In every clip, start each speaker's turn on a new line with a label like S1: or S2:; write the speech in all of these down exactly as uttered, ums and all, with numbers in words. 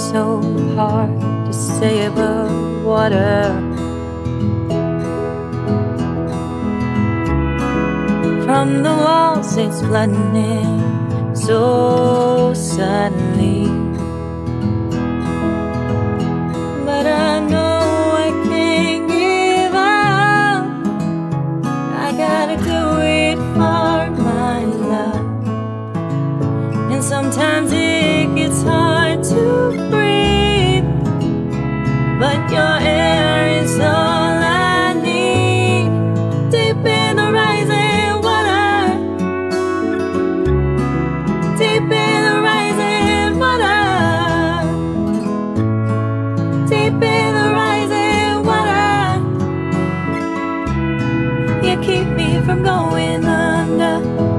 S1: so hard to stay above water. From the walls it's flooding in so suddenly, but I know I can't give up. I gotta do it for my love. And sometimes it gets hard to breathe, but your air is all I need. Deep in the rising water, deep in the rising water, deep in the rising water. You keep me from going under.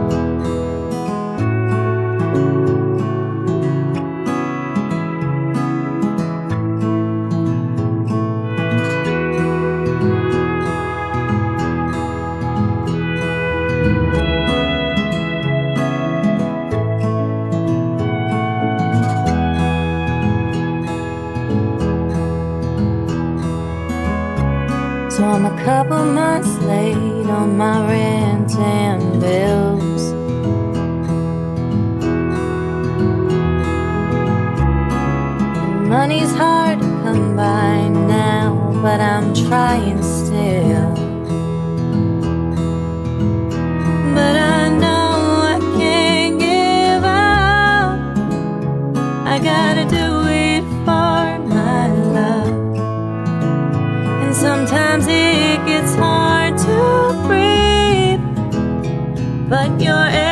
S1: So I'm a couple months late on my rent and bills. And money's hard to come by now, but I'm trying still. But I know I can't give up. I gotta do it for my love. And sometimes it gets hard to breathe, but your